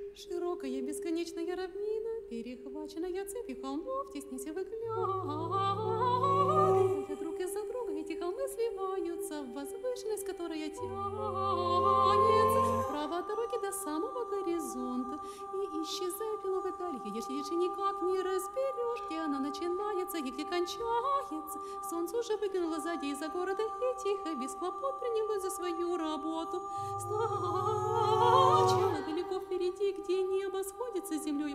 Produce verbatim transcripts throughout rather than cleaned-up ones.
Широкая бесконечная равнина, перехваченная цепью холмов, теснись и выглядывая друг из-за друга, эти холмы сливаются в возвышенность, которая тянется вправо от дороги до самого горизонта и исчезает в лиловой дали, если еще никак не разберешь, где она начинается и где кончается. Солнце уже выглянуло сзади из-за города и тихо, без хлопот принялось за свою работу. Сначала далеко впереди, где небо сходится с землей,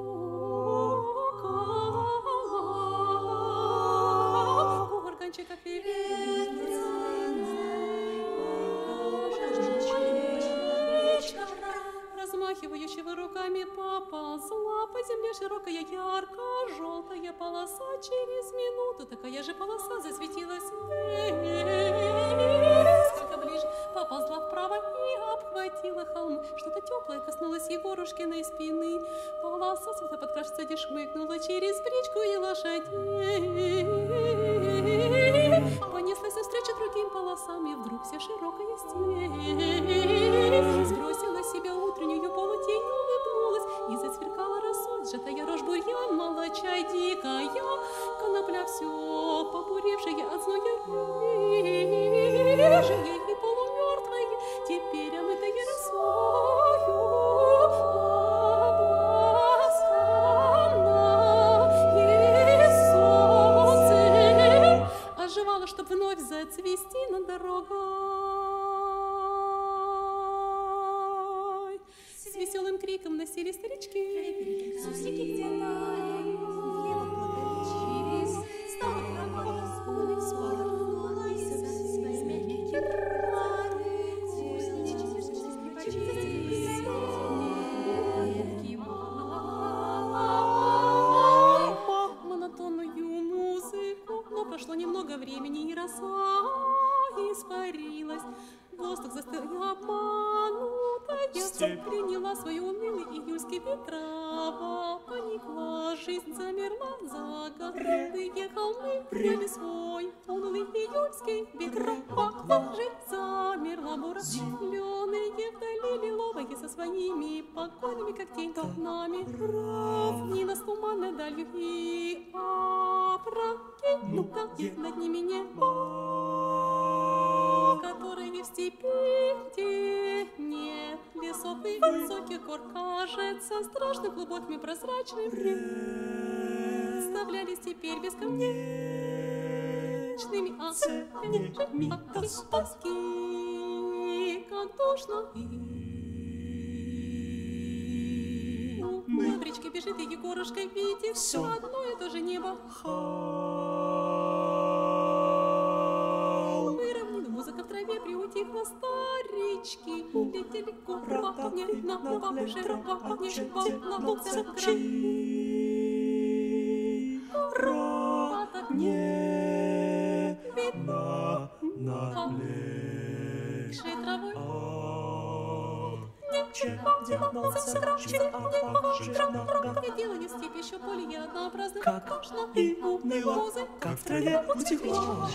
около курганчика размахивающего руками поползла по земле широкая ярко-желтая полоса. Через минуту такая же полоса засветилась несколько ближе, поползла вправо и обхватила холм. Что-то теплое коснулось Егорушкиной спины. Полоса цвета подкрашивается шмыкнула через бричку и лошадей. Понеслась навстречу другим полосам, и вдруг вся широкая степь сбросила с себя утреннюю полутень, улыбнулась и засверкала росой, сжатая рожь бурьян, молочай дикая, конопля все побуревшая от зноя рыжая и полумертвая, теперь омытая росою, обласканная солнцем, оживала, чтоб вновь зацвести на дорогой. С веселым криком носили старички. Сусики где-то влево благодаричились, стала тропа споры, спорнулась, свои мягкие раны, кузнечики почистились, ветки монотонную музыку, но прошло немного времени, и роса испарилась. Воздух застыл обманутая, Степь приняла свой унылый июльский ветрова, поникла, жизнь замерла, загородные холмы приняли свой унылый июльский ветрова, жизнь замерла, бура, зеленые вдали лиловые со своими покойными, как тень, толпнами, равнина с туманной далью и опрокинутая над ними небо, которые в степи, где нет лесов и высоких гор, кажется страшно глубокими прозрачными, представлялись теперь бесконечными огнями тоски, как тошно. На бричке бежит и Егорушка видит все одно и то же небо. Музыка в траве приутихла, старички летели курбаками на курбаку широбаками на луцах не видно над легшей травой. Делали в степи еще более однообразных, как и уныло, как в траве утекла.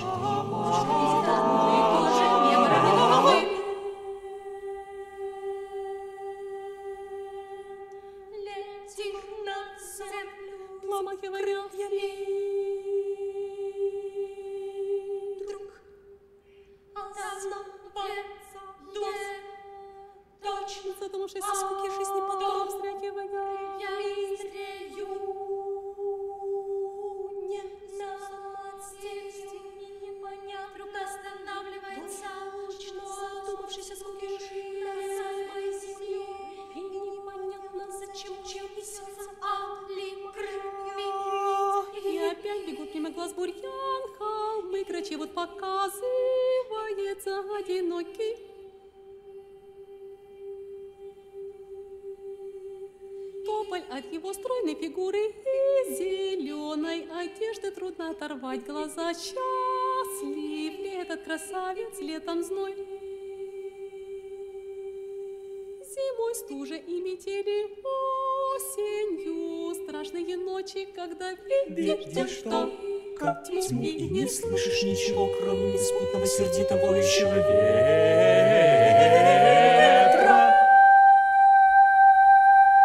летит на землю, ломахивая крыльями. вдруг остановится дух. Точно задумавшись о скуке жизни, потом вздрагивая. Я изрею не замостить, непонятно, вдруг останавливается точно задумавшись о скуке жизни моей семьи. И непонятно, зачем чем несется али крылья. И опять бегут мимо глаз бурьян, холмы крачи, вот показывается одинокий. Тополь от его стройной фигуры и зеленой одежды трудно оторвать глаза. Счастлив ли этот красавец, летом зной, зимой стужа и метели, осенью страшные ночи, когда видишь, Видишь, что как тьму тьму, и и не не слышишь ничего, кроме беспутного сердито воющего ветра.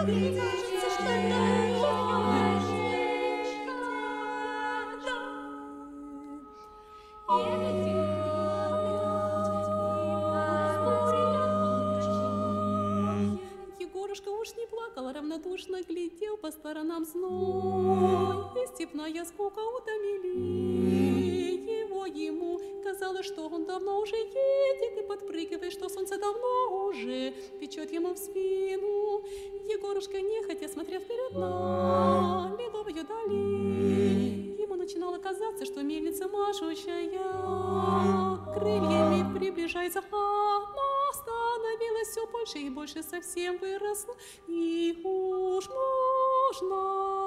Егорушка уж не плакал, равнодушно глядел по сторонам зной, и степная скука утомили его ему. Казалось, что он давно уже едет и подпрыгивает, что солнце давно уже печет ему в спину. Егорушка, нехотя смотря вперед на лиловую дали, ему начинало казаться, что мельница машущая крыльями приближается, а она становилась все больше и больше, совсем выросла, и уж можно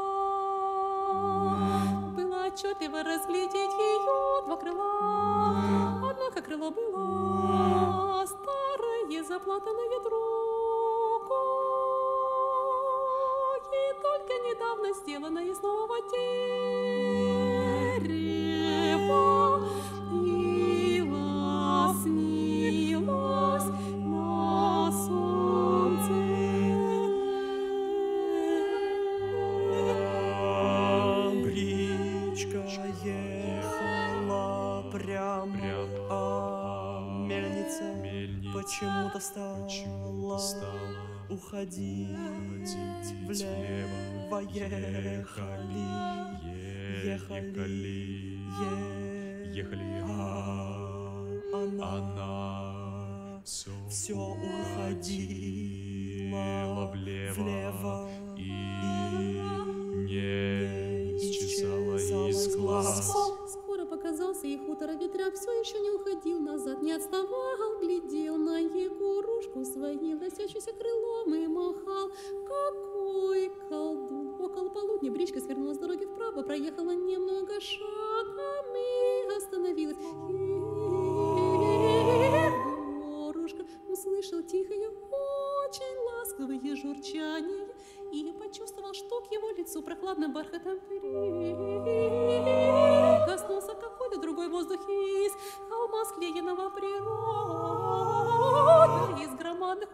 было отчетливо разглядеть ее два крыла. Однако крыло было старое, заплатанное другое, и только недавно сделано из нового дерева, и лоснилось на солнце. Бричка ехала прям, Прям, а мельница, мельница почему-то стала, почему-то стала уходить уходить влево. влево. Ехали, ехали, ехали, ехали, а она, она все, все уходила влево, влево и не исчезала из глаз. Скоро показался и хутор, а ветряк все еще не уходил назад, не отставал, глядел на Егорушку своим носящимся крылом и махал. Какой колдун! Около полудня бричка свернула с дороги вправо, проехала немного шагом и остановилась. Егорушка услышал тихое, очень ласковое журчание и почувствовал, что к его лицу прохладным бархатом прикоснулся какой-то другой воздух из холма, склеенного природой, из громадных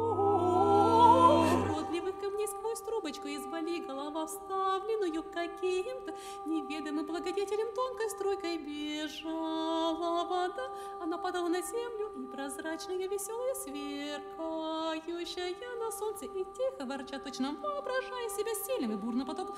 уродливых камней. Сквозь трубочку из волей голова, вставленную каким-то неведомым благодетелем, тонкой струйкой бежала вода. Она падала на землю, и прозрачная, веселая, сверкающая на солнце, и тихо ворча, точно воображая себя сильным и бурным потоком,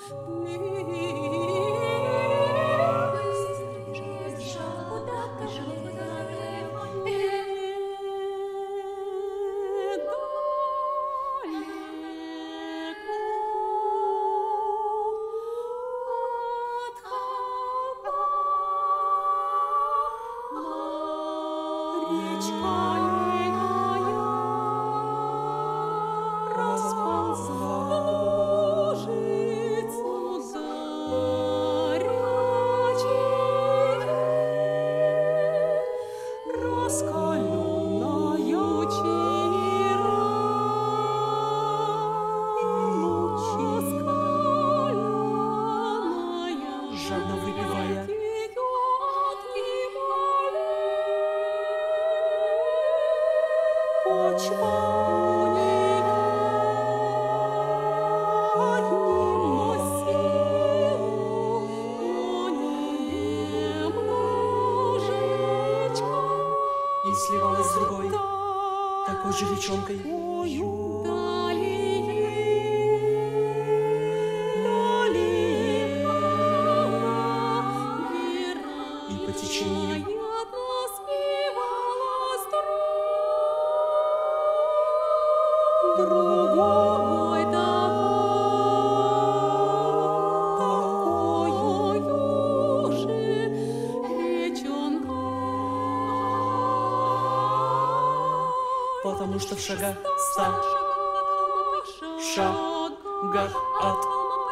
жадно выпивая. И сливалась с другой, такой же речонкой. И по течению другой такой же речонка. потому что в шагах ста шагах от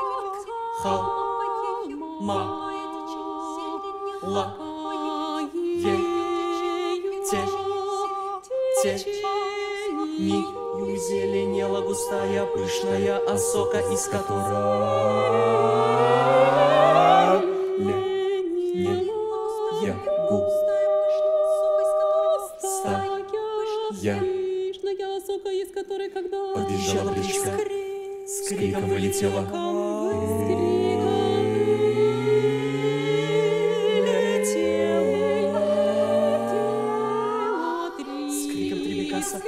холма ла е те те нию зеленела густая пышная осока, из которой летняя густая Пышная осока, из которой когда побежала бричка С криком вылетела. С криком три Бекаса.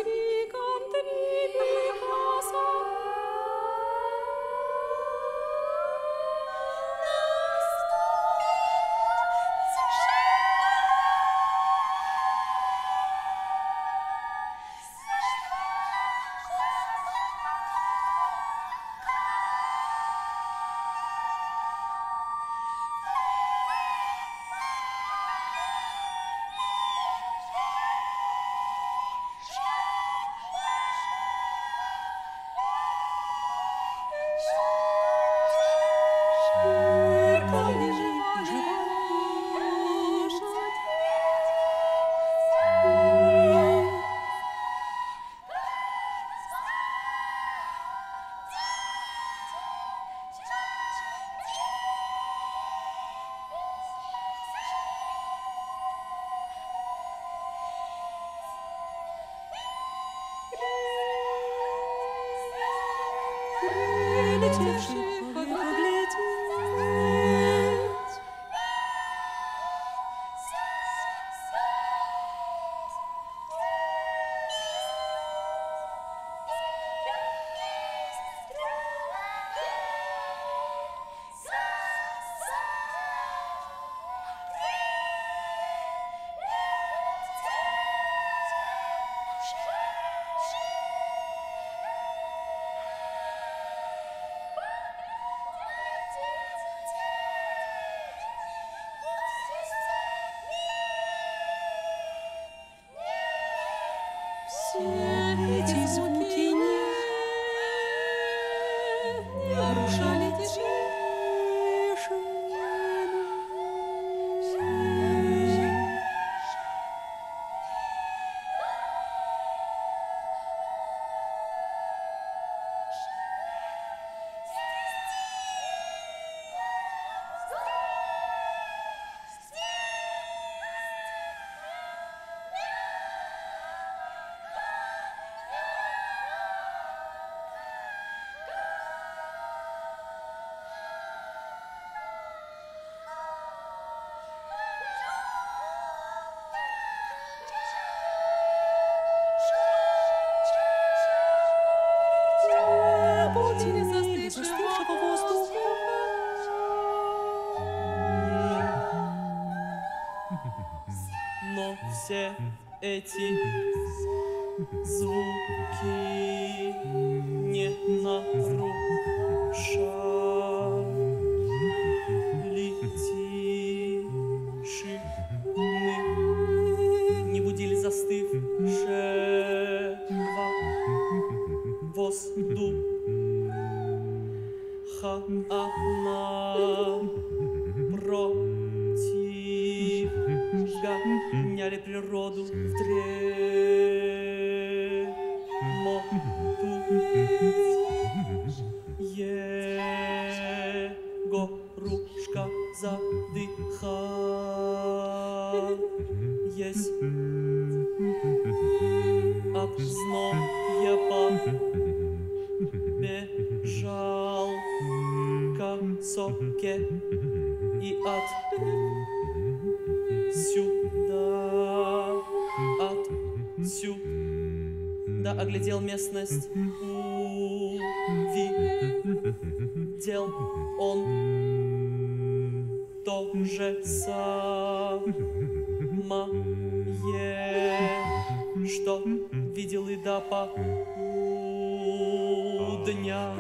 Прилетевших поглядеть. Все эти звуки не, не нарушали тишину. Паутина застывшего воздуха. Но все эти звуки не нарушали тишины, не будили застывшего воздуха, а напротив гоняли природу в дремоту. Его ручка задыхаясь от зноя побежал к соке и отсюда, отсюда оглядел местность, увидел он то же самое, что видел и до полудня.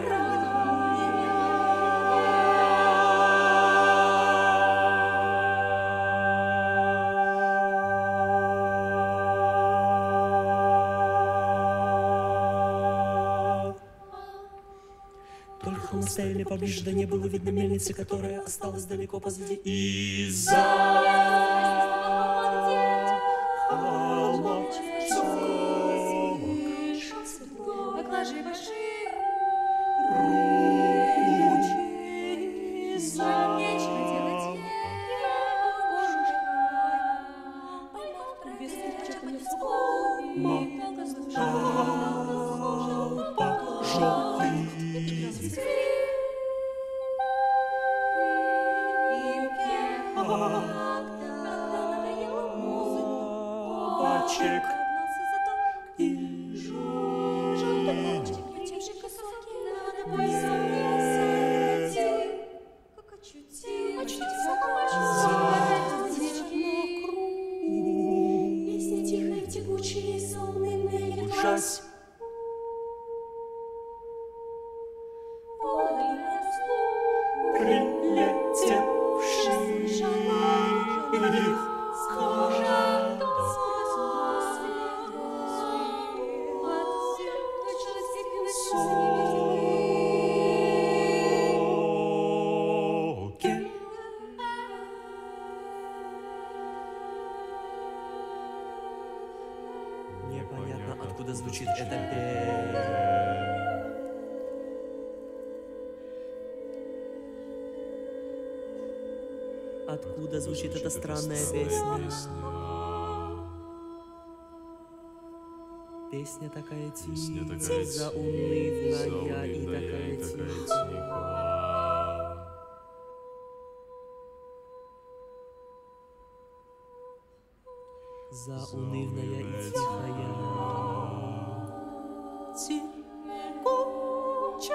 Только холмы стояли поближе, да не было видно мельницы, которая осталась далеко позади. Из-за холма Поклажи большие ручей за нечего делать. Поймал без перчаток в склоне, долго слушал, долго слушал, желтый. Откуда звучит эта странная странная песня? песня. Песня такая Песня такая тихая, заунывная заунывная и такая и такая тихая. тихая. Заунывная и тихая. Тягуча.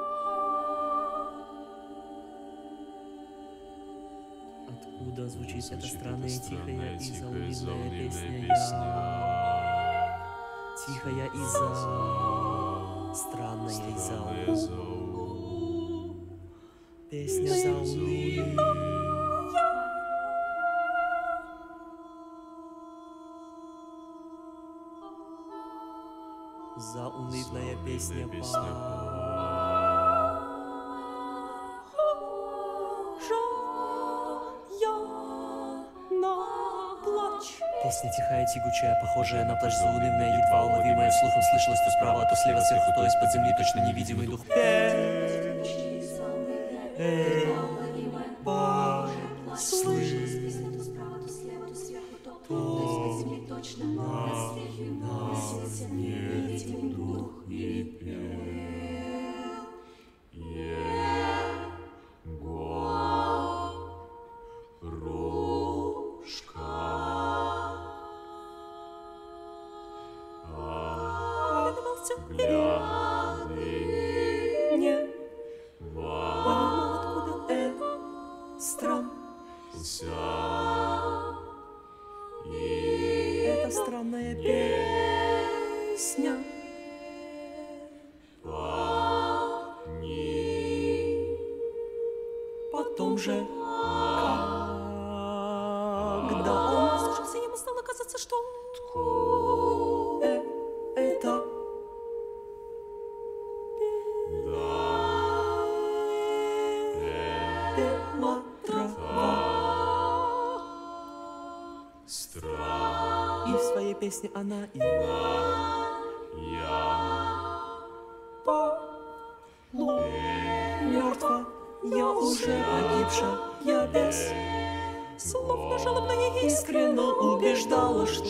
Откуда звучит эта Звучит странная, эта тихая странная, и тихая, заунывная заунывная песня? песня. Тихая и за... Странная и Странная за... зау. Песня заунывная. Заунывная песня Песня по... Песня тихая, тягучая, похожая на плач, заунывная, едва уловимая слухом, слышалась то справа, то слева, сверху, то из-под земли, точно невидимый дух. Эй, это странная песня. Потом же, когда он Слушался, ему стало казаться, что э, это пела трава. И в своей песне она и мертва, я уже погибша, я без слов жалобно ей искренно убеждала, что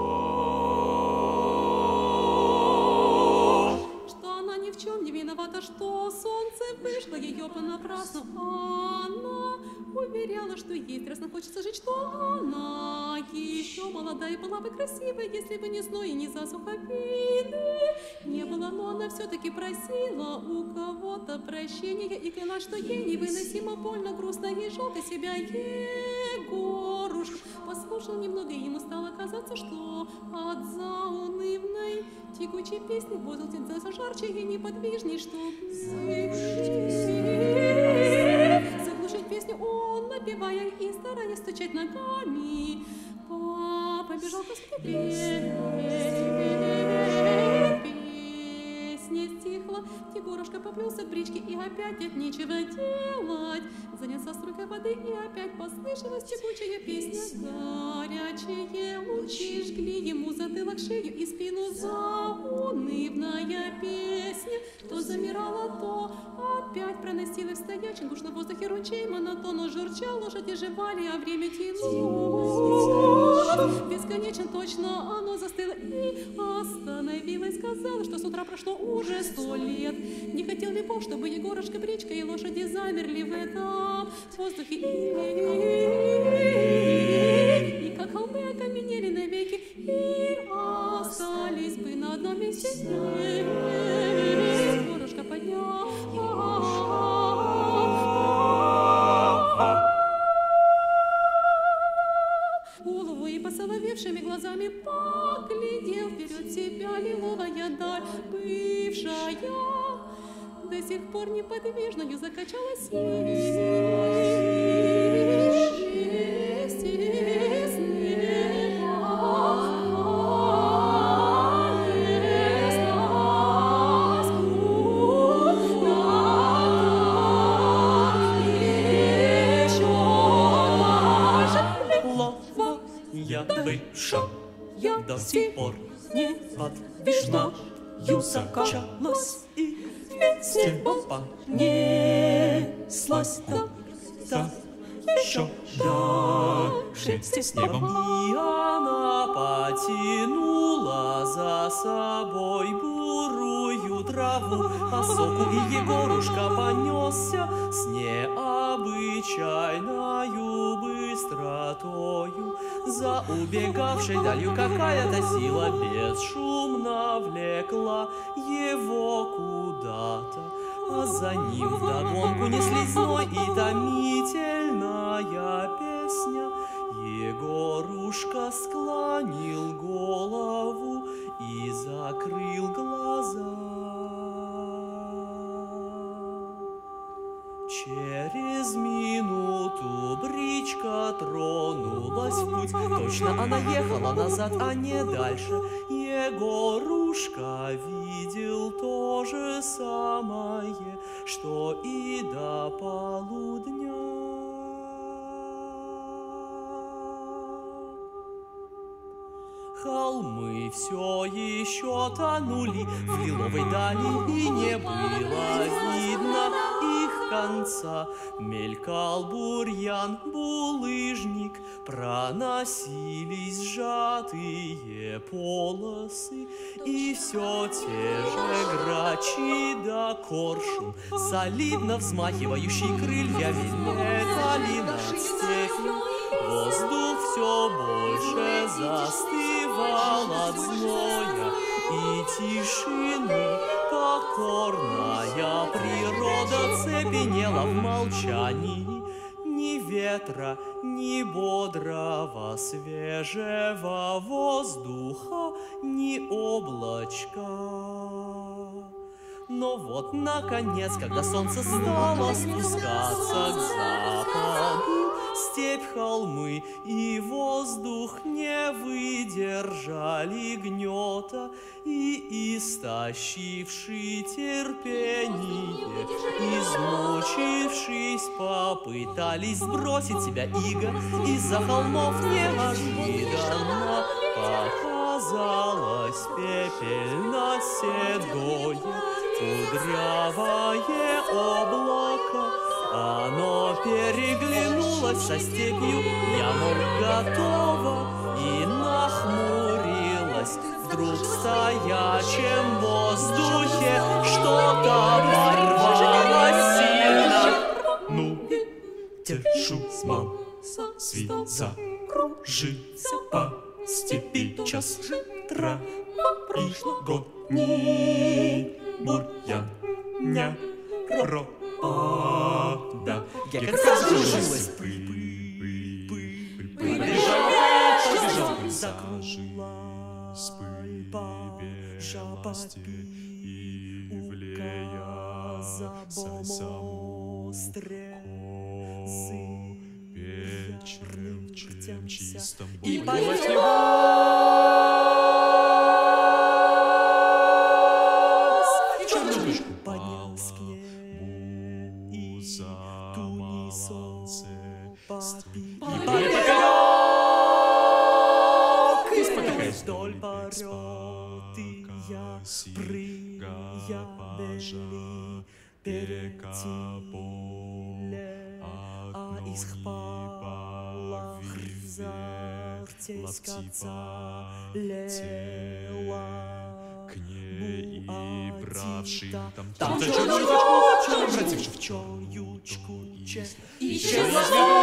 что она ни в чем не виновата, что солнце вышло ее понапрасну. Она уверяла, что ей страстно хочется жить, что она еще молодая и была бы красивой, если бы не зной и не засуха виды не было, но она все-таки просила у кого-то прощения и клялась, что ей невыносимо больно, грустно и жалко себя. Егорушка послушал немного, и ему стало казаться, что от заунывной тягучей песни воздух тянется жарче и неподвижней, чтобы заглушить песню, он, напевая и стараясь стучать ногами, побежал к скрипе. Песня стихла, Егорушка поплелся к бричке, и опять от нечего делать занялся струйкой воды, и опять послышалась тягучая песня. Горячие лучи жгли ему затылок, шею и спину. Заунывная песня то замирала, то опять проносилась в стоячем душном воздухе ручей, монотонно журчал, лошади жевали, а время тянулось. Бесконечно точно оно застыло и остановилось. Сказала, что с утра прошло уже сто лет. Не хотел ли Бог, чтобы Егорушка, бричка и лошади замерли в этом воздухе, и, и как холмы окаменели навеки, и остались бы на одном месте. Егорушка поднял голову и посоловевшими глазами поглядел вперед себя. Лиловая даль, бывшая до сих пор неподвижною, закачалась я бывша, я до сих пор неподвижна, ю закачалась и вместе понеслась. Да, да, еще дальше с небом. И она потянула за собой бурую траву, осоку, и Егорушка понесся с необычайною быстротою. За убегавшей далью какая-то сила бесшумно влекла его куда-то, а за ним вдогонку неслись зной и томительная песня. Егорушка склонил голову и закрыл глаза. Через минуту бричка тронулась в путь. Точно она ехала назад, а не дальше. Егорушка видел то же самое, что и до полудня. Холмы все еще тонули в лиловой дали, и не было видно их конца. Мелькал бурьян, булыжник, проносились сжатые полосы, и все те же грачи да коршун, солидно взмахивающий крыльями, летали над степью. Воздух все больше застывал от зноя и тишины. Покорная природа цепенела в молчании. Ни ветра, ни бодрого свежего воздуха, ни облачка. Но вот, наконец, когда солнце стало спускаться к западу, степь, холмы и воздух не выдержали гнета, и, истощивший терпение, измучившись, попытались сбросить себя иго. Из-за холмов неожиданно показалось пепельно-седое кудрявое облако. Оно переглянулось со степью, я, мол, готова, и нахмурилась. Вдруг в стоячем воздухе что-то порвалось сильно. Ну, держу мам, свит закружится по степи час тра и год ни бурьян ня пропада. Я как закружилась, пыль, побежала, побежала, закружилась пыль белости, и влея само вечером чистом и поле. чернушку поднялась к ней, и туни солнце попил. И спотыкаясь вдоль порётыя приябели перетиле, а из хпалах завертесь коца лела. К ней и бравшим там там чернючку, бративши в чоючку, исчезла.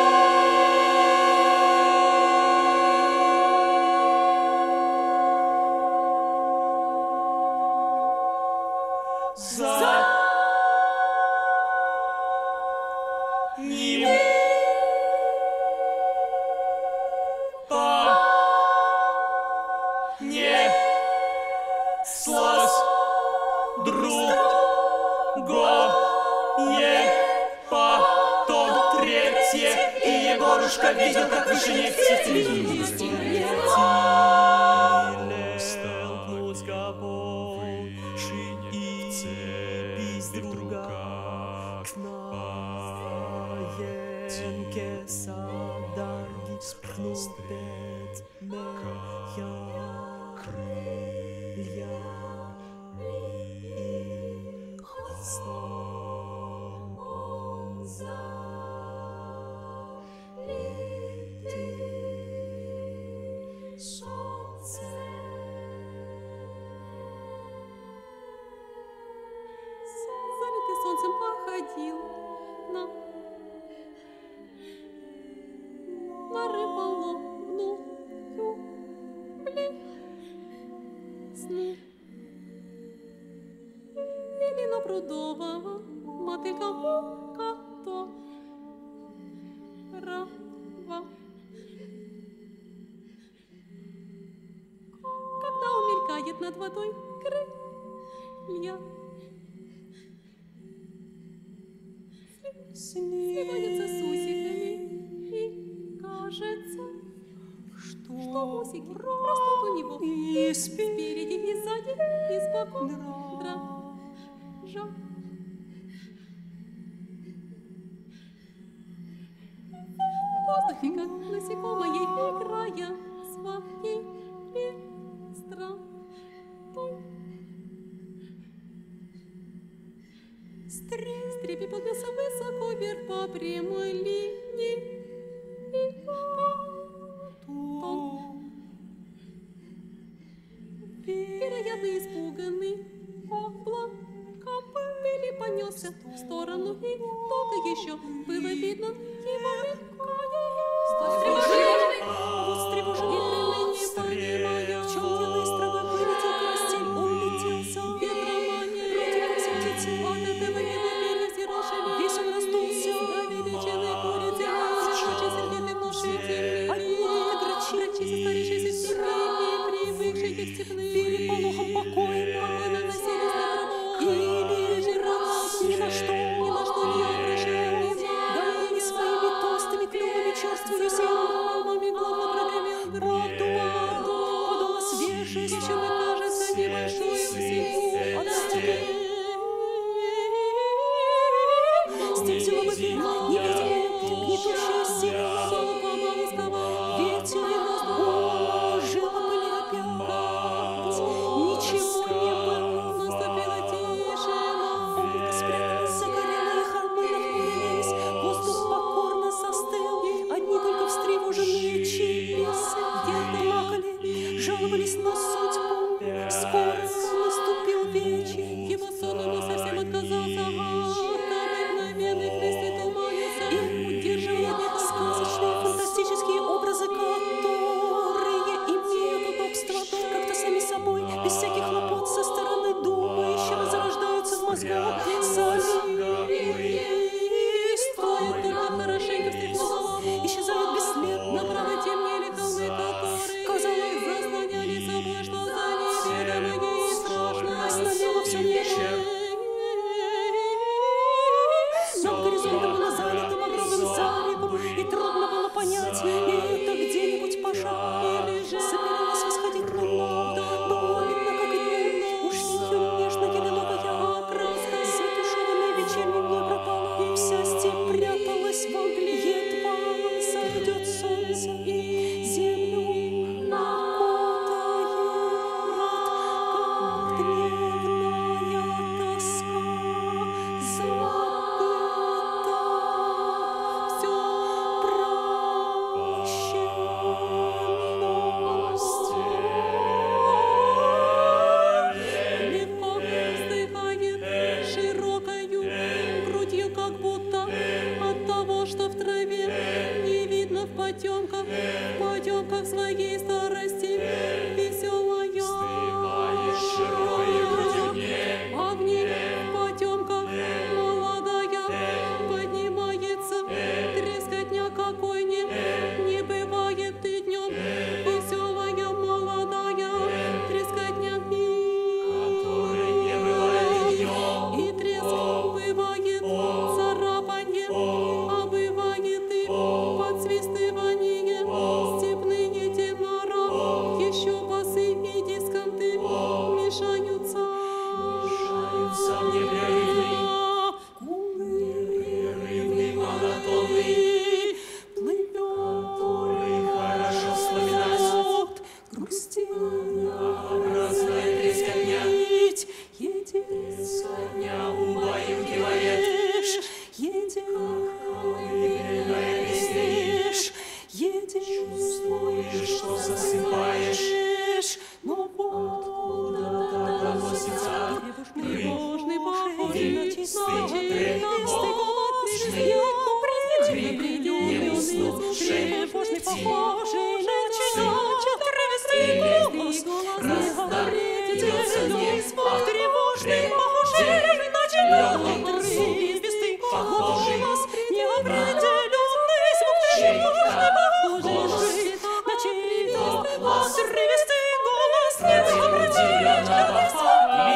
За ним понеслась другое, потом третье, и Егорушка видел, как в вышине все телевизоры столкнуть капоши и без друга к наемке садарги спрнул бедная крылья и хвостом он за ходил на, на рыболовную блесну. Или на прудового мотылька которого когда умелькает над водой крылья, сливаются с усиками, и кажется, что, что усики растут у него и спереди, и сзади, и сбоку дрожат. В воздухе, как насекомое, играя своей пестротой, стрепи поднялся высоко вверх по прямой линии, и потом, вероятно, испуганный облаком пыли понесся в сторону, и долго еще было видно его мелькание. Вот встревоженный крылья, не понимая, в чем дело, из травы вылетел карастель. Он летелся ветромания, вроде как все птицы. От этого его перезирал шелест. Весь он раздулся, увеличенный курицы, очень сердитый, внушительный. Они грачи, состарившиеся степные, привыкшие к степным переполохам покойно, покойно носились на траву. Или же раз ни на что, ни на что не обращались. Да и своими толстыми клювами черствую силами главно прогремел град. Подула свежесть, еще мне кажется небольшую силу отступить. Степь взяла бы вверх, невидимая, гнетущая сила, помалу сковала. Ветер и воздух, жила были опять. Ничего не было, наступила тишина. Облако спряталось, загорелые холмы нахмурились. Воздух покорно застыл. Одни только встревоженные чиписы где-то плакали, жаловались на судьбу. Скоро наступил вечер. Его сон ему совсем отказался от обыкновенных мыслей, туманился и удерживал сказочные фантастические образы, которые имеют удобство как-то сами собой, без всяких хлопот со стороны думающего, зарождаются в мозгу сами. Стоит только хорошенько встряхнуть, исчезают бесследно, направо темнели холмы, которые, казалось, заслоняли собой что-то неведомое и страшное. Снабело все небо. Над горизонтом было залито багровым заревом, и трудно было понять, это где-нибудь пожар, или же собиралась восходить луна. Но видно, как и днем, уж ее нежно-лиловая окраска, затушеванная вечерней мной пропала, вся степь пряталась во мгле. Едва сойдет солнце, и землю накутает, как дневная тоска забыта. Все прощено. Легко вздыхает широкою грудью, как будто от того, что в траве не видно в потемках, в потемках своей старости веселая. А в ней в потемках молодая поднимается трескотня, какой не, не бывает и днем. Веселая молодая трескотня, и треск бывает царапанье, а бывает и подсвистывание. Степные темнора, еще басы и дисконты мешаются. Мешаются непрерывный, непрерывный, монотонный, плывет, который хорошо вспоминать. Грустит, однообразная трескотня, едет, трескотня убаюкивает. Едешь, колыбельная песнишь, едешь, чувствуешь, что засыпаешь, но вот куда-то доносится тревожный, тревожный поход. Тревожный, похожий на чудача, тревожный голос, раздается неспок, тревожный, похожий на чудача, тревожный голос, неопределенный звук, тревожный, похожий на чудача, тревожный голос, неопределенный звук.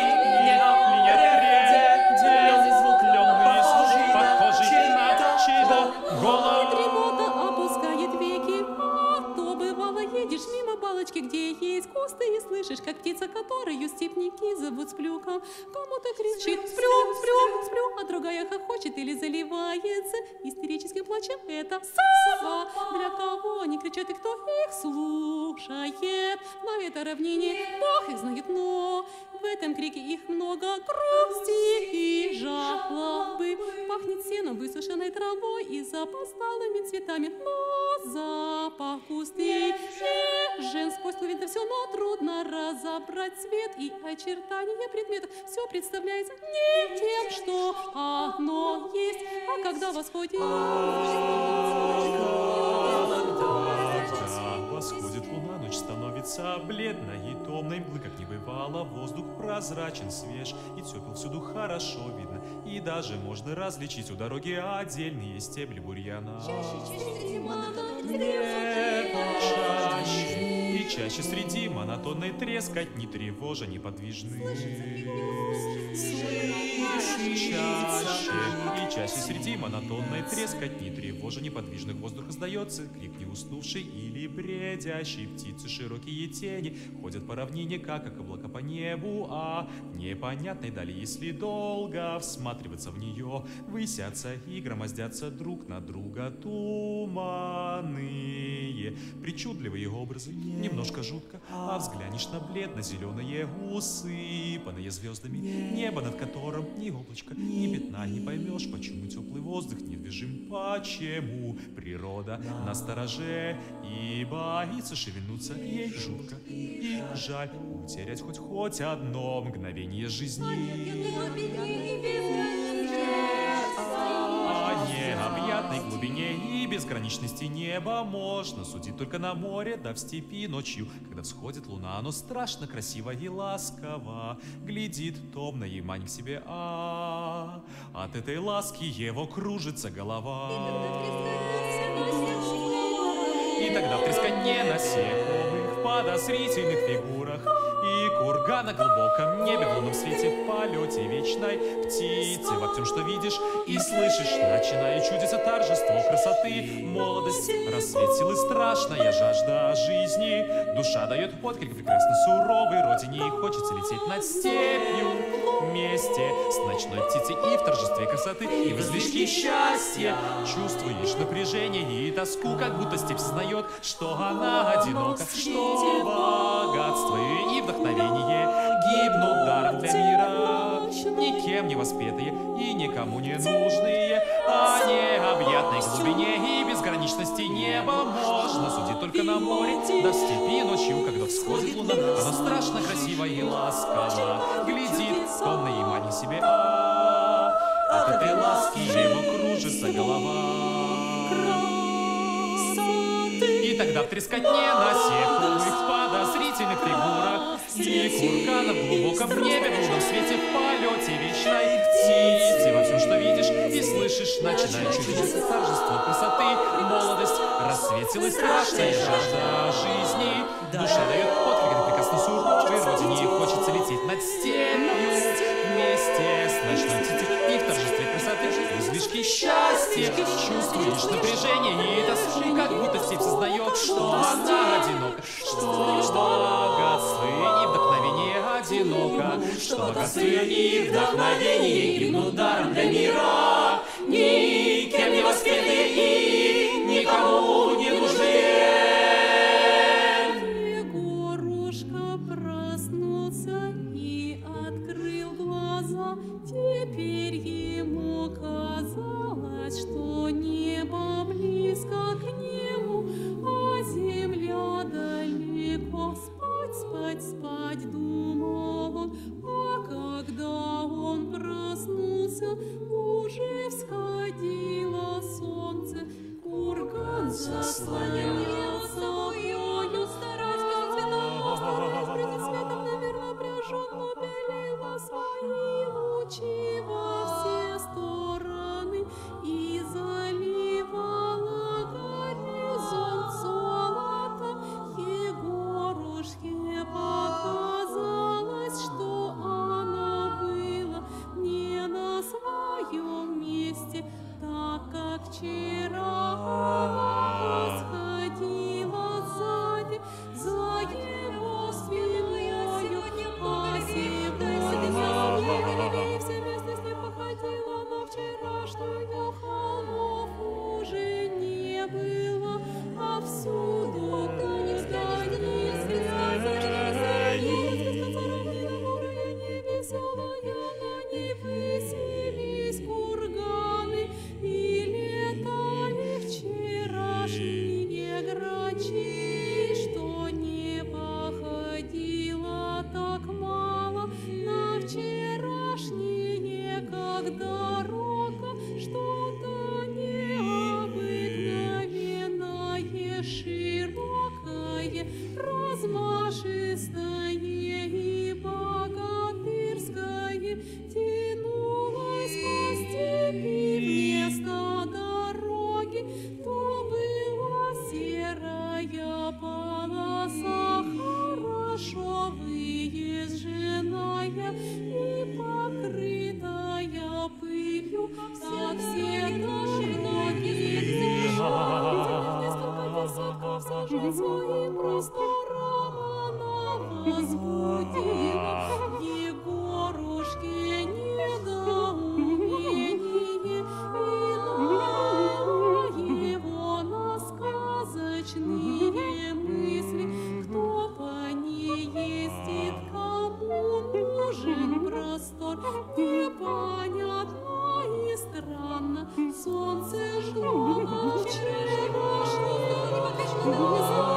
Где есть кусты, и слышишь, как птица, которую степняки зовут Сплюком. Кому-то кричит «Сплю, сплю, сплю», а другая хохочет или заливается истерическим плачем. Это сова. Для кого они кричат и кто их слушает? На этой равнине Бог их знает, но в этом крике их много грусти и жалобы. Пахнет сеном, высушенной травой и запоздалыми цветами, но запах густый нежен. Сквозь клавиатуру все, но трудно разобрать цвет и очертания предметов. Все представляется не тем, что оно есть, а когда восходит... Восходит луна, ночь становится бледной и томной, мглы как не бывало, воздух прозрачен, свеж, и тепел всюду хорошо видно, и даже можно различить у дороги отдельные стебли бурьяна. И чаще среди монотонной трескотни тревожа неподвижны. Чаще, и чаще среди монотонной трескотни тревожа неподвижных воздух издается крик неуснувшей или бредящей птицы. Широкие тени ходят по равнине, как, как облака по небу, а в непонятной дали, если долго всматриваться в нее, высятся и громоздятся друг на друга туманные, причудливые образы, немножко жутко, а взглянешь на бледно-зеленые, усыпанные звездами, небо, над которым ни облачка, ни пятна, не поймешь, почему теплый воздух недвижим, почему природа настороже и боится шевельнуться, ей жутко и жаль утерять хоть хоть одно мгновение жизни. О необъятной глубине и безграничности неба можно судить только на море, да в степи ночью, когда всходит луна, оно страшно красиво и ласково глядит томно и манит к себе, а от этой ласки его кружится голова. И тогда в трескотне насекомых, в подозрительных фигурах и курга на глубоком небе, в лунном свете, в полете вечной птицы, во всем, что видишь и слышишь, начинает чудиться торжество красоты, молодость, рассвет силы, страшная жажда жизни. Душа дает отклик прекрасно суровой родине, и хочется лететь над степью вместе с ночной птицей и в торжестве красоты, и в излишке счастья чувствуешь напряжение и тоску, как будто степь сознает, что она одинока, что богатство и вдохновение гибнут даром для мира, никем не воспетые и никому не нужные. О необъятной глубине и безграничности неба можно судить только на море, да в степи ночью, когда всходит луна, оно страшно красиво и ласково глядит томно и манит себе, а от этой ласки его кружится голова. И тогда в трескотне насекомых, в подозрительных фигурах и курганов в глубоком небе, в лунном свете, в полете вечной птицы, во всем, что видишь и слышишь, начинает чудиться торжество красоты, молодость, рассвет силы, страшная жажда жизни. Душа дает отклик на прекрасно суровой родине, и хочется лететь над степью вместе с ночной птицей и в торжестве красоты, в излишке счастья чувствуешь напряжение и тоску, как будто степь сознает, что она одинока, что богатство и вдохновение одиноко, что богатство и вдохновение гибнут даром для мира, никем не воспетые и никому не нужны. Егорушка проснулся и открыл глаза. Теперь ему казалось, что небо близко к нему, а земля далеко. Спать, спать, спать, думал он. А когда он проснулся, их дорога, что-то необыкновенное, широкое, размашистое и богатырское, тянулось по степи вместо дороги, то была серая полоса, хорошо выезженная и покрытая пылью, вся всегда широких несколько десятков сажен своим простором она возбудила Егорушке недоумение и навела его на сказочные мысли. Кто по ней ездит, кому нужен простор, непонятно и странно. Солнце жгло вчера, что неподвижно на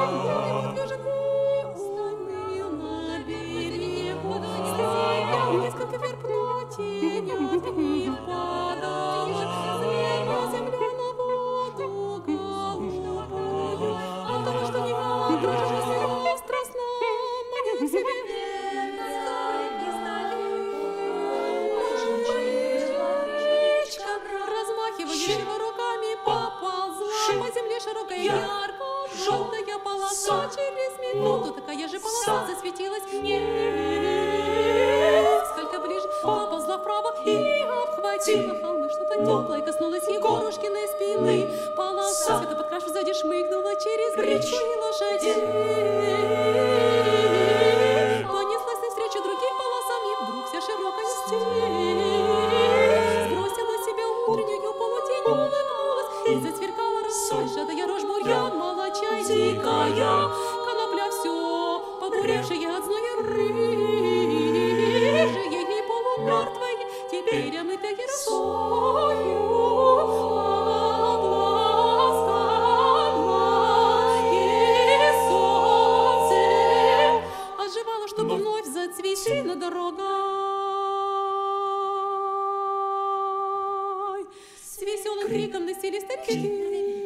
уныл на берегу, стоял несколько верблюдов тенет и падал зверь на землю, на воду голубую. От того, что не дрожишь, если страстно манит к себе. Размахивающего руками поползла по земле широкая ярко-желтая полоса. Через минуту такая же полоса засветилась несколько ближе, поползла вправо и обхватила холмы. Что-то теплое коснулось Егорушкиной спины. Полоса света подкрашив сзади шмыгнула через бричку и лошадей. Понеслась навстречу другим полосам, и вдруг вся широкая степь сбросила с себя утреннюю полутень, улыбнулась и засверкала росой, жадая рожь бурьян, молочай дикая конопля, все побуревшее от зноя, рыжее и полумертвое, теперь омытое росою, обласканное солнцем, оживало, чтобы вновь зацвести на дорогах. С веселым криком носили старики.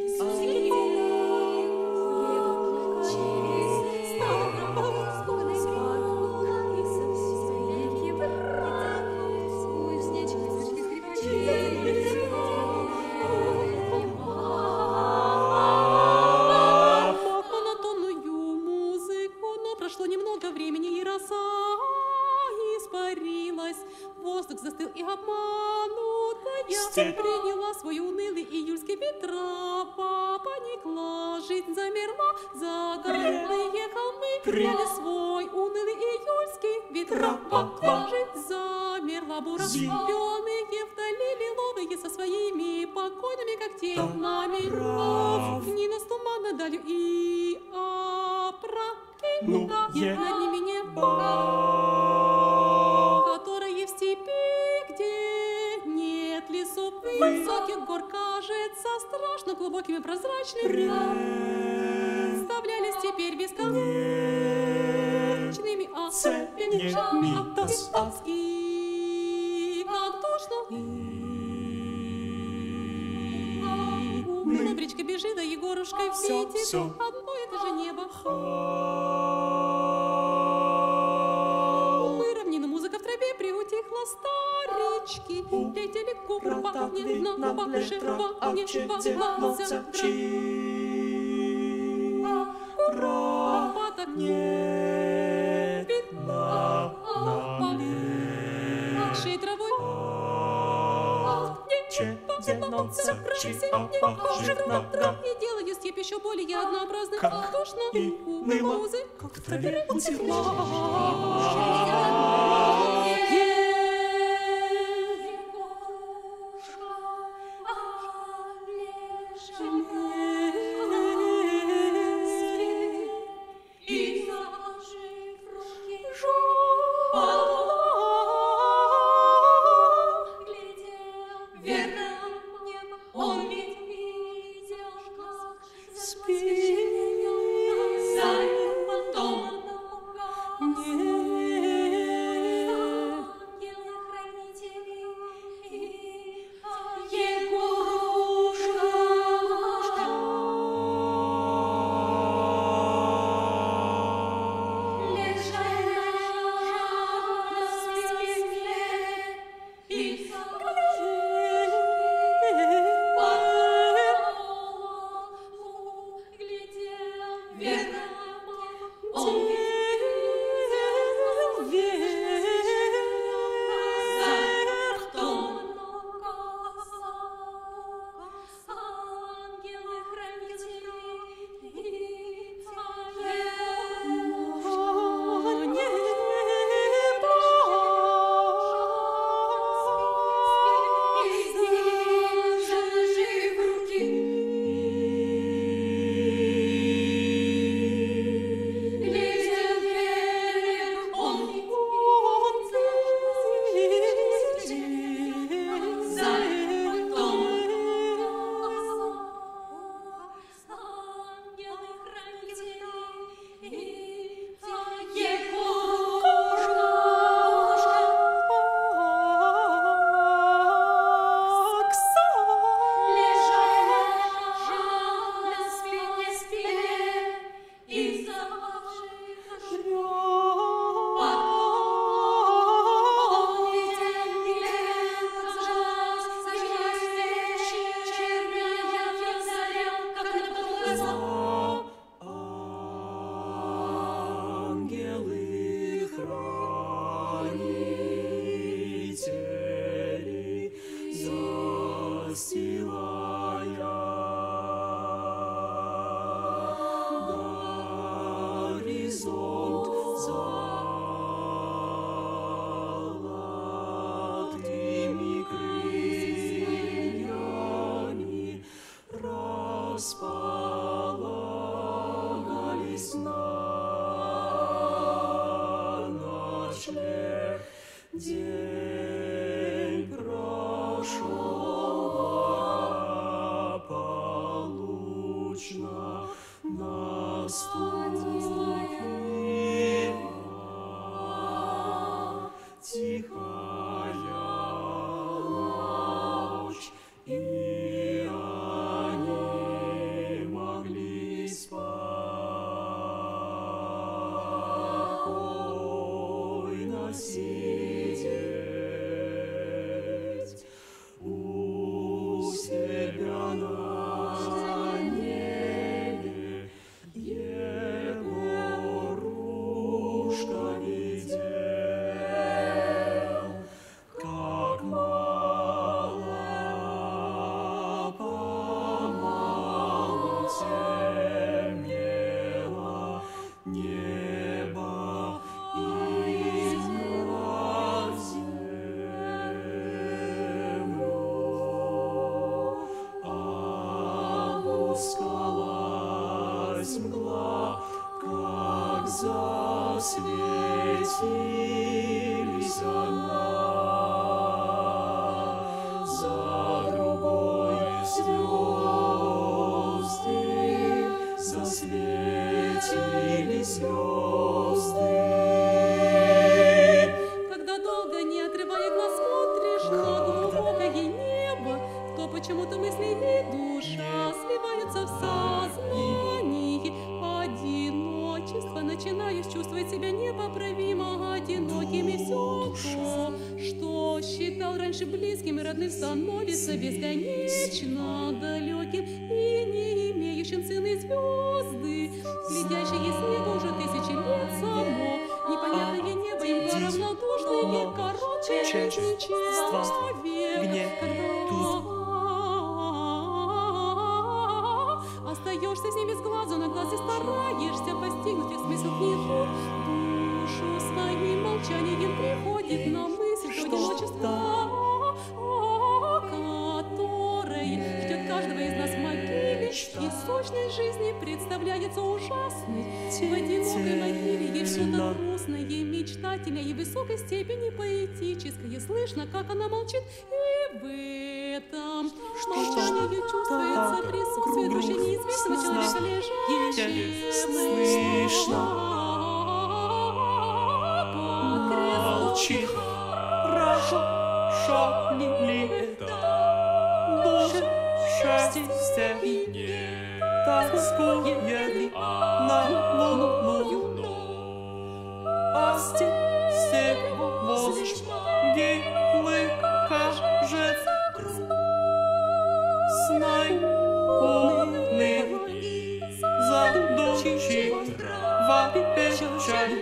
Монотонную музыку, но прошло немного времени, и роса испарилась. Воздух застыл и обманутая Степь. приняла свой унылый июльский вид. Трава поникла, жизнь замерла, загородные холмы приняли свой унылый июльский вид. Трава, жизнь замерла, бура, зеленые вдали лиловые со своими покойными, как телами. Нина с туманной далью и опрокинута Ну-е. над ними небо, которое в степи, где нет лесов, высоких гор, кажется страшно глубокими прозрачными, вставлялись теперь бесконечными осыпями, и как душно. Умная бричка бежит, а Егорушка Всё, видит всё. одно и то же небо. Мы равнина, музыка в траве приутихла, старички летели курба, не на башива, не бавался курба, так не видно, шей травой. И делаю степь еще более однообразной, тошно и музы, как в траве утекла. почему-то мысли и душа сливаются в сознании. Одиночество, начинаешь чувствовать себя непоправимо одиноким, и все то, что считал раньше близким и родным, становится бесконечно далеким и не имеющим цены звезды, глядящие с неба уже тысячи лет само. Непонятное небо им равнодушное, короче, человек, когда остаешься с ними с глазу на глаз и стараешься постигнуть их смысл книгу. Душу своим молчанием приходит на мысль, что одиночество, которое ждет каждого из нас в могиле, и сущность жизни представляется ужасной. В одинокой могиле есть что-то грустное, мечтательное и в высокой степени поэтическое. Слышно, как она молчит, и в этом молчании чувствуется присутствие души неизвестного человека, лежащего слышно. Молчи, хорошо ли это? Счастье не тоскует ли на луну? А здесь могилы, кажется, знай, унылый, задумчив, во печаль,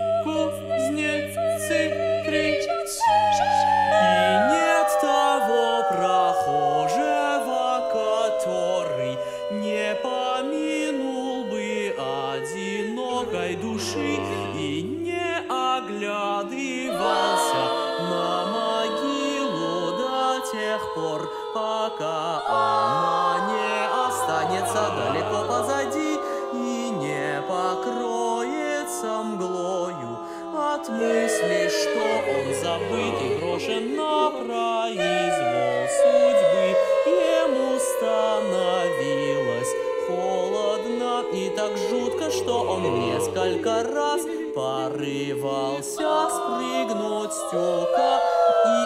кузнецы кричат. И нет того прохожего, который не помянул бы одинокой души и не оглядывался на могилу до тех пор, пока она не останется далеко позади и не покроется мглою от мысли, что он забыт и брошен на произвол судьбы. Ему становилось холодно и так жутко, что он несколько раз порывался спрыгнуть с тюка и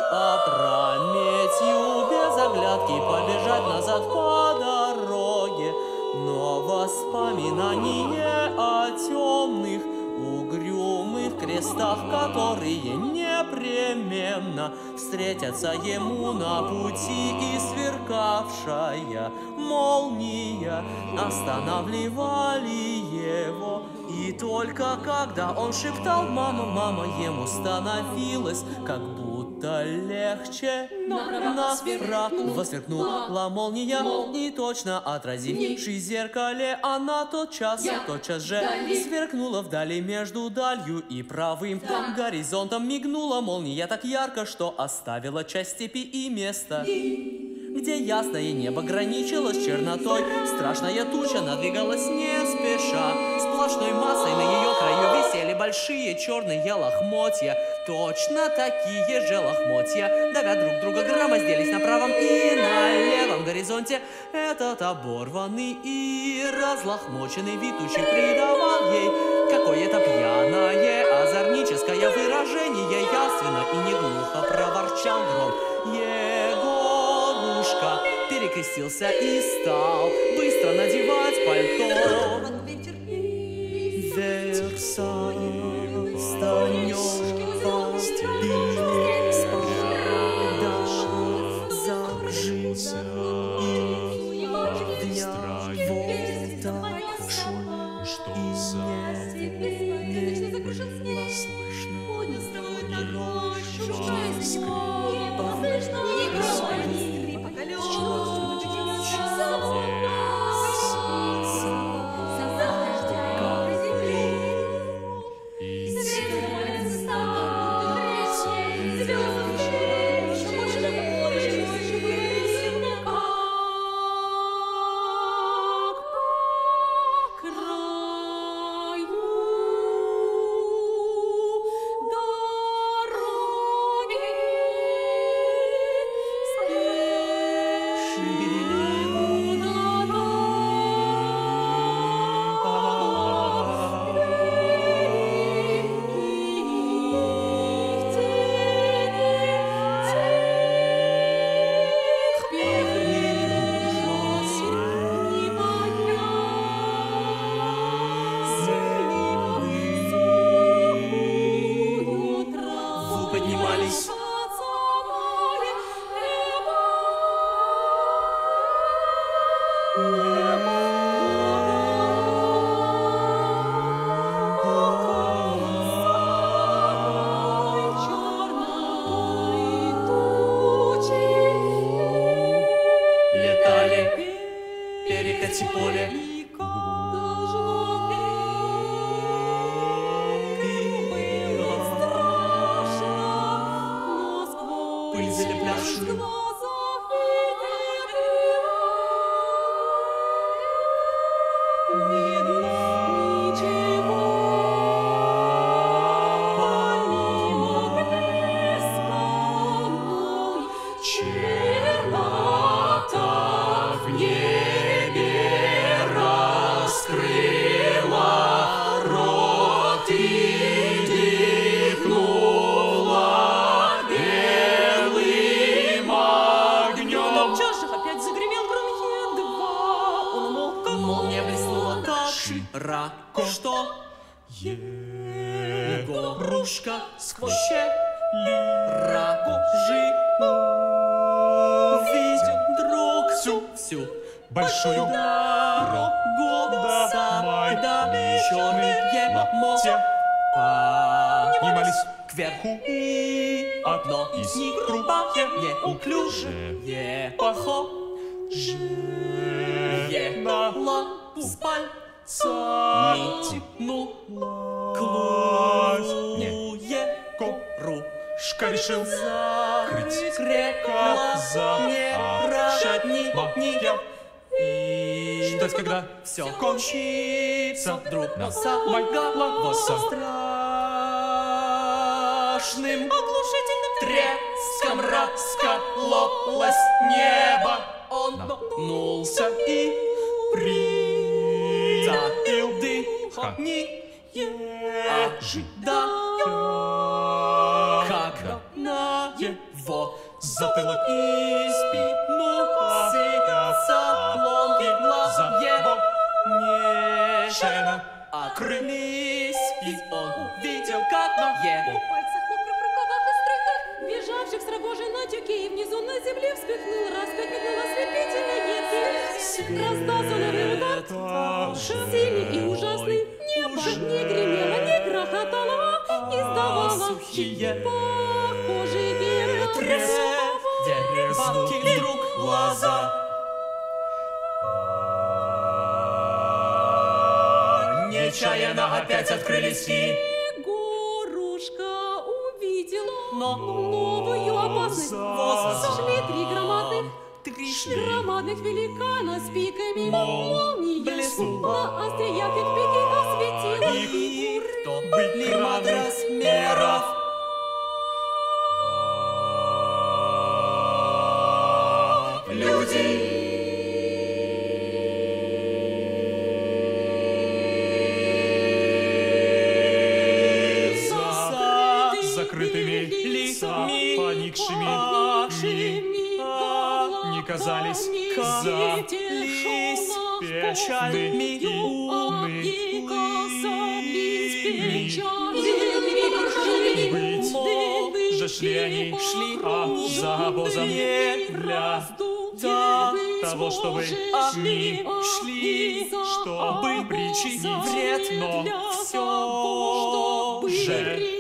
опрометью без оглядки побежать назад по дороге. Но воспоминание о темных угрюмых крестах, которые непременно встретятся ему на пути, и сверкавшая молния останавливали его. И только когда он шептал «мама, мама», ему становилось как будто легче. На врагу восверкнула молния, и точно отразившись в зеркале, она тотчас, тотчас же сверкнула вдали между далью и правым горизонтом. Мигнула молния так ярко, что оставила часть степи и место, где ясное небо граничилось чернотой. Страшная туча надвигалась не спеша, сплошной массой на ее краю висели большие черные лохмотья. Точно такие же лохмотья, давя друг друга, громоздились на правом и на левом горизонте. Этот оборванный и разлохмоченный вид тучи придавал ей какое-то пьяное, озорническое выражение. Яственно и неглухо проворчал гром. Егорушка перекрестился и стал быстро надевать пальто. Версаль встанет по степи, спада закрылся и дня волта шум, что за не было слышно. Перекати поле. Пыль залеплявшую. Чернота в небе раскрыла рот и дыхнула белым огнем. Но в чашах опять загремел гром едва. Он умолк, как Молния блеснула так широко, что Егорушка сквозь щель рогожи увидел вдруг всю, всю Большую дорогу да сада, майки черные те поднимались поднимались кверху, и одно из них грубое, неуклюжее, похожее на лапу с пальцами тянуло клюе Корушка решил закрыть крепко за не Моя. и Ждать, когда все кончится, вдруг на самой головой со со страшным оглушительным треском раскололось небо. Он нагнулся и притаил дыхание, ожидая, когда на его затылок и спину светятся ломки глаза его. Нежно открылись, и он увидел, как на его в пальцах, мокрых рукавах и стройках, бежавших с рогожей натюки, и внизу на земле вспыхнул, раз вспыхнул ослепительный свет. Раздался новый удар, сильный и ужасный. Небо не гремело, не грохотало, издавало сухие похожие ветры. Деревки вдруг глаза нечаянно опять открылись, и Егорушка увидела новую опасность. Сошли три громадных, три громадных великана с пиками. Молния Молния на остриях их пики осветила их, фигуры. то были от размеров. Люди закрытыми лицами, поникшими, не казались казались печальными и Быть же шли они, шли, а за обозом для того, чтобы шли, шли, чтобы причинить вред, но все же,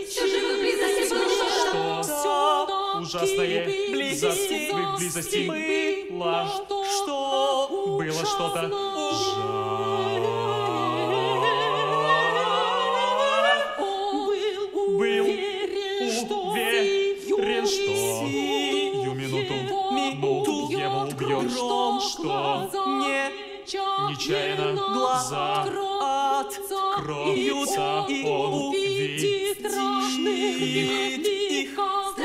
что ужасное близости, в их близости было, что было что-то был уверен, что сию минуту его убьет, что нечаянно глаза откроются, он увидит их,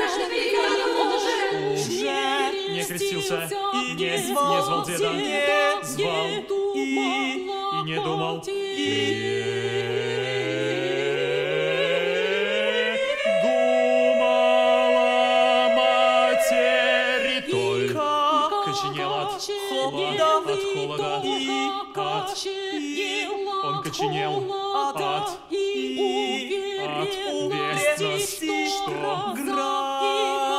уже не крестился и не звал деда, звал и не думал. От холода и от он коченел от и от уверенности, что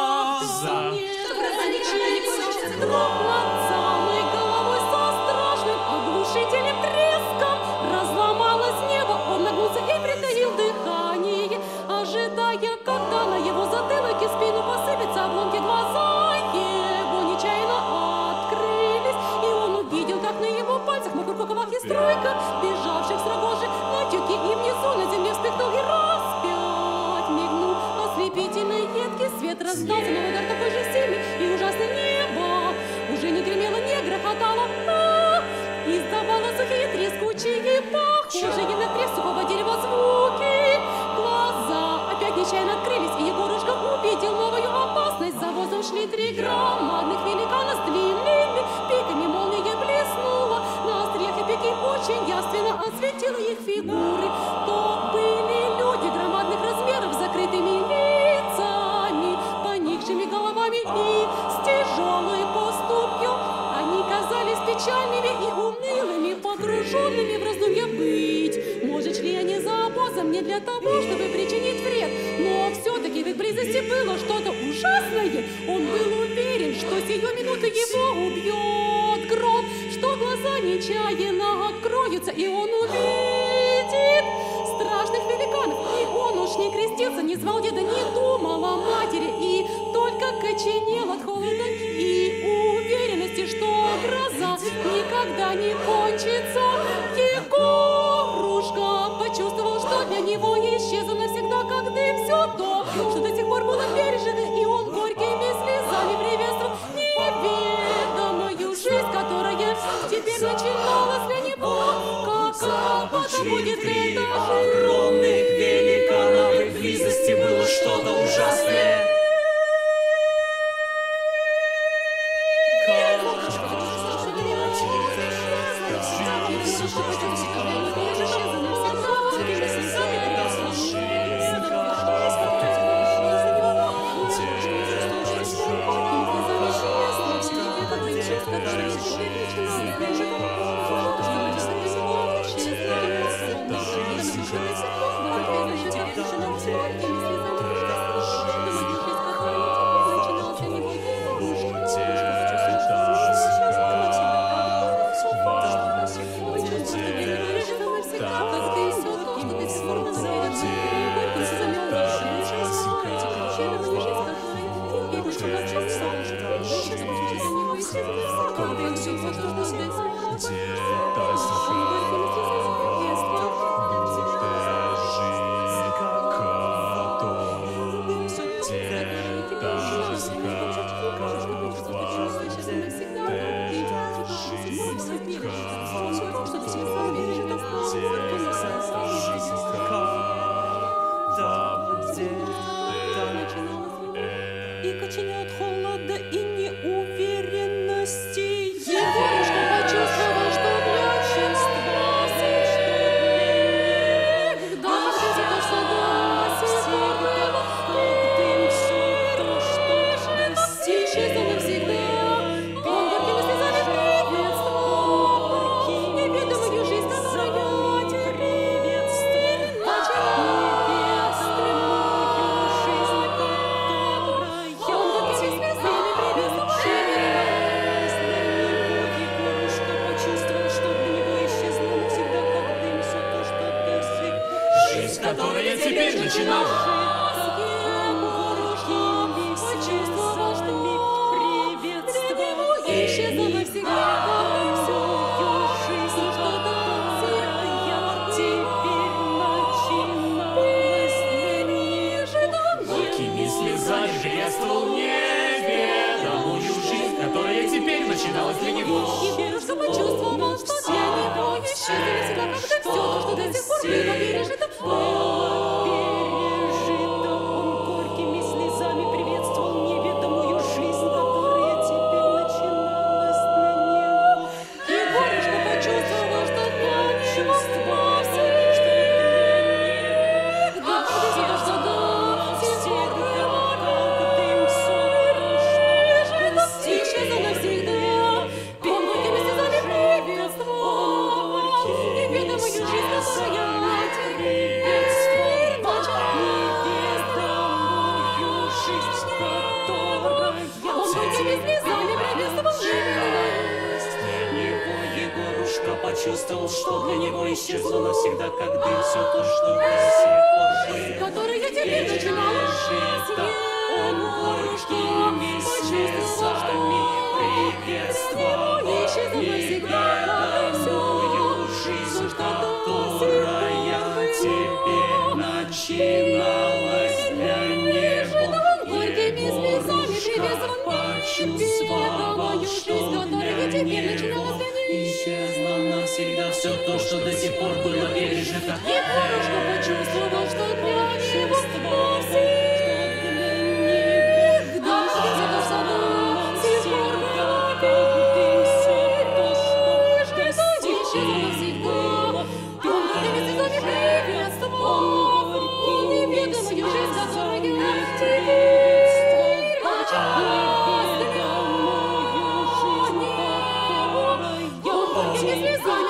гроза Над самой головой со страшным печальными и унылыми, погруженными в раздумья быть. Может ли они за обозом не для того, чтобы причинить вред, но все-таки в их близости было что-то ужасное. Он был уверен, что сию минуту его убьет гром, что глаза нечаянно откроются, и он увидит страшных великанов. И он уж не крестился, не звал деда, не думал о матери, и только коченел от холода и уверенности, что гроза никогда не кончится. Егорушка почувствовал, что для него исчезло навсегда, как дым, все то, что до сих пор было пережито, и он горькими слезами приветствовал неведомую жизнь, которая теперь начиналась для него. Какова-то будет эта жизнь? Огромных великанов в их близости было что-то ужасное. И коченел от холода и неуверенности. Егорушка почувствовал, что для чувства всегда все то, что навсегда, исчезло навсегда. Он горькими слезами приветствовал неведомую жизнь, которая приветствует. Которая теперь начиналась. Почувствовал, что приветствовал, исчезло навсегда. Всю жизнь, что-то теперь начиналось неожиданно. Горькими слезами приветствовал неведомую жизнь, которая теперь начиналась для него. Егорушка почувствовал, что для него исчезло навсегда, когда все то, что до сих пор было пережито, было пережито. Он горькими слезами приветствовал неведомую жизнь, которая теперь начиналась для него. Егорушка почувствовал, что для него всегда, всегда, всегда, исчезло навсегда. Он горькими слезами приветствовал неведомую жизнь, которая почувствовал, что для него исчезло навсегда, как дым, все то, что до сих пор было, которая теперь начиналась. Он горькими слезами приветствовал неведомую жизнь, которая теперь начиналась для него. Горькими слезами приветствовал Почувствовал, что для него исчезло навсегда все то, что до сих пор было пережито. Егорушка почувствовал, что для него всегда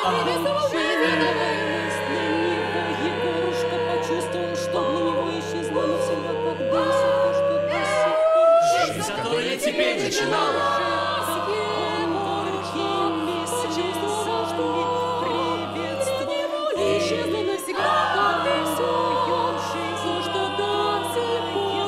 приветствовал неведомость для него. Егорушка почувствовал, что для него исчезло навсегда, когда все то, что до сих пор Жизнь, которая теперь начиналась. Исчезло навсегда, как и все жизнь, то, что до сих пор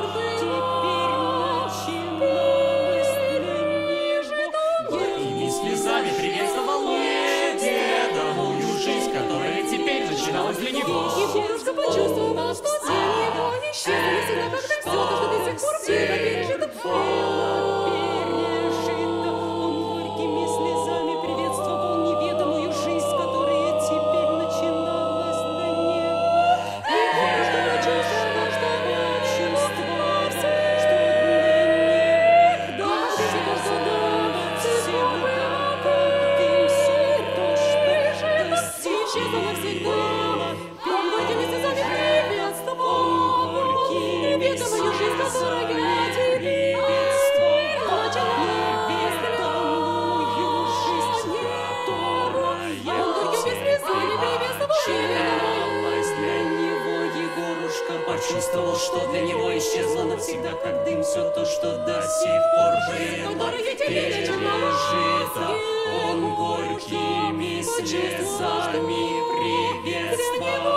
теперь начиналось для него. И слезами приветствовал неведомую жизнь, которая теперь начиналась для него. Егорушка почувствовал, что тень его исчезла навсегда, когда все то, что до сих пор было пережито, было пережито. Он горькими слезами приветствовал неведомую жизнь, которая теперь начиналась для него. Егорушка почувствовал, что почувствовал, что для него до сих пор было все то, что исчезло навсегда. Он горькими слезами приветствовал неведомую жизнь, которая теперь начиналась для него. Егорушка почувствовал, что для него исчезло навсегда, как дым, все то, что до сих пор было пережито. Он горькими слезами приветствовал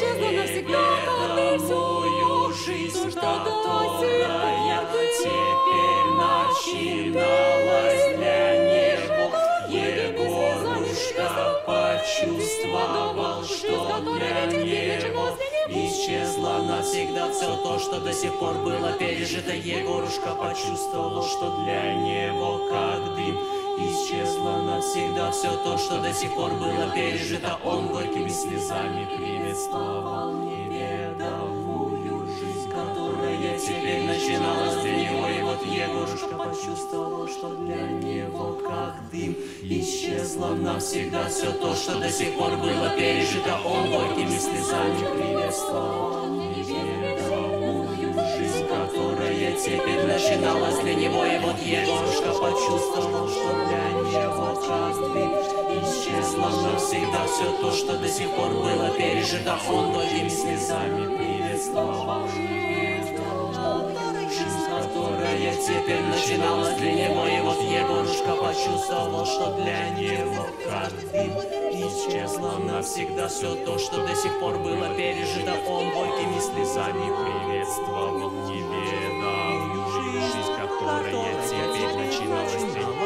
неведомую жизнь, которая теперь начиналась для него. Егорушка почувствовал, что для него исчезло навсегда все то, что до сих пор было пережито. Егорушка почувствовал, что для него как дым исчезло навсегда все то, что до сих пор было пережито. Он горькими слезами приветствовал неведомую жизнь, которая теперь начиналась для него. И вот Егорушка почувствовал, что для него как дым исчезло навсегда все то, что до сих пор было пережито. Он горькими слезами приветствовал неведомую жизнь, которая теперь начиналась для него. И вот Егорушка почувствовал, что для него как дым исчезло навсегда все то, что до сих пор было пережито. Он горькими слезами приветствовал неведомую жизнь, которая теперь начиналась для него. И вот Егорушка почувствовал, что для него как дым исчезло навсегда все то, что до сих пор было пережито. Он горькими слезами приветствовал неведомую жизнь, которая теперь начиналась для него.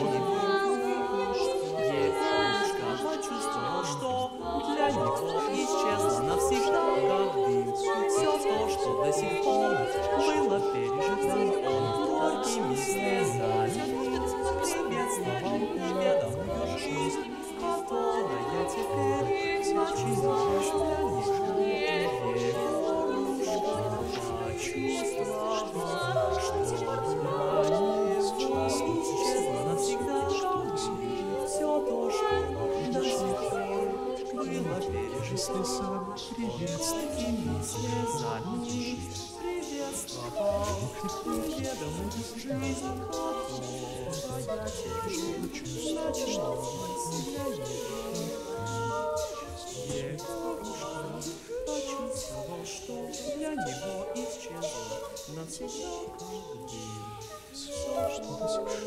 Егорушка почувствовал, что для него исчезло навсегда как дым все то, что до сих пор было пережито. Он горькими слезами приветствовал неведомую жизнь, которая теперь начиналась для него. Егорушка почувствовал, что для него исчезло навсегда все то, что до сих пор было пережито. Приветствовал слезами приветствовал неведомую жизнь, которая теперь начиналась для него. Егорушка почувствовал, что для него исчезло навсегда как дым все, что до сих пор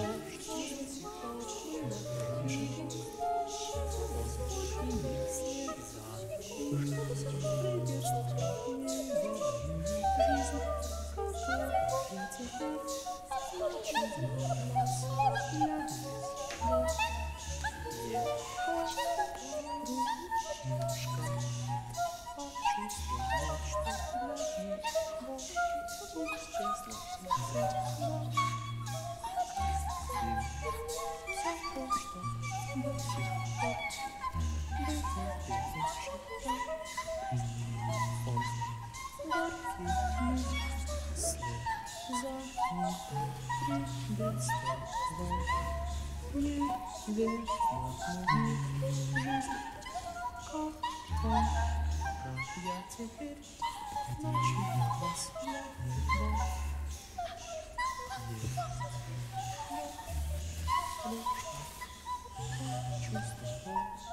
теперь начиналась для него. Егорушка почувствовал,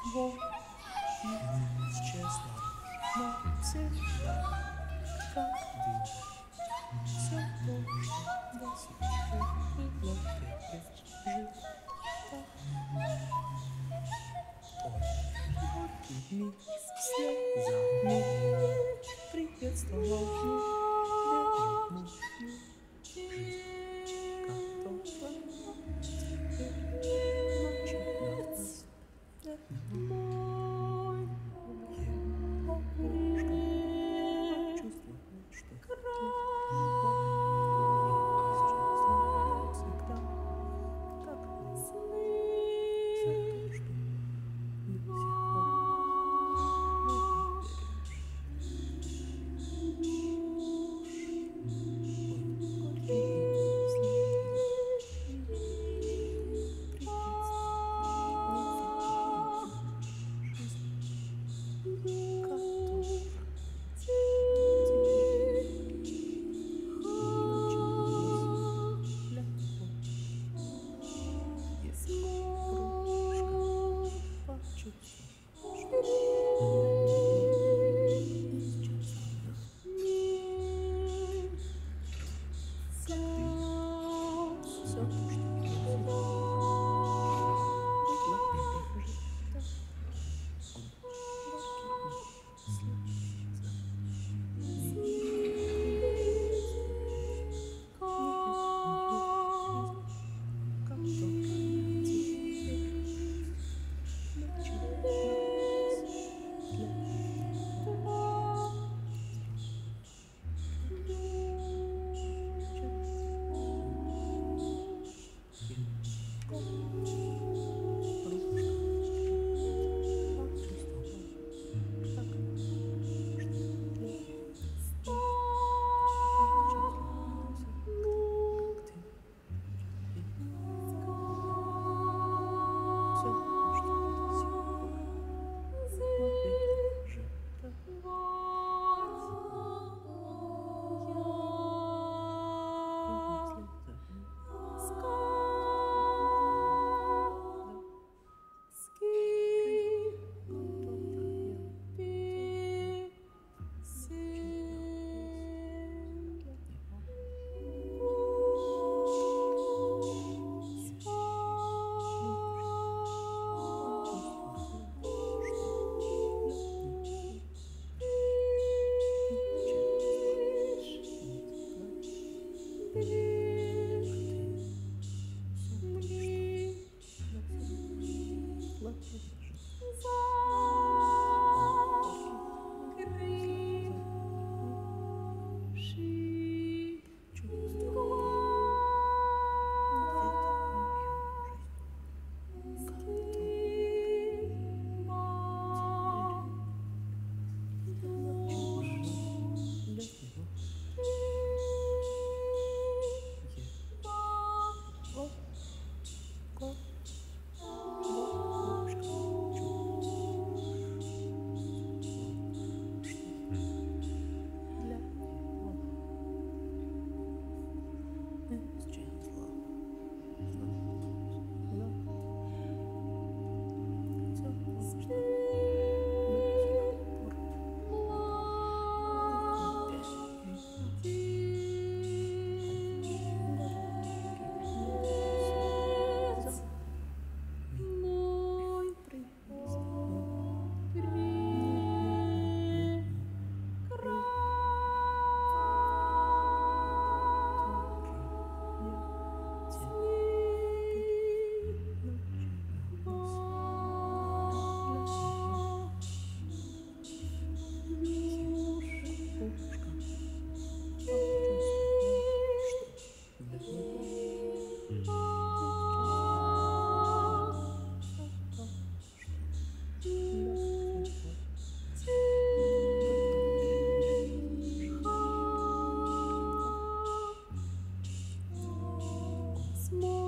Вот исчезла навсегда, как дым. Все должно до сих пор было пережито. Ой, горький миг слезами приветствовал неверную жизнь, которая теперь начиналась. Мой бабушка чувствовала, что всегда так сны, за то, что до сих Small